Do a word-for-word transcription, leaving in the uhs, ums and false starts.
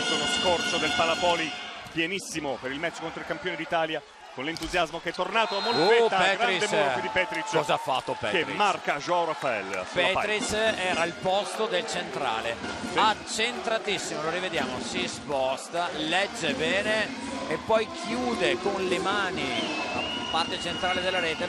visto uno scorcio del Palapoli pienissimo per il match contro il campione d'Italia, con l'entusiasmo che è tornato a Molfetta. Oh, grande muro di Petric. Cosa ha fatto Petric? Che marca João Rafael. Petric era al posto del centrale, sì. Accentratissimo, lo rivediamo, si sposta, legge bene e poi chiude con le mani la parte centrale della rete.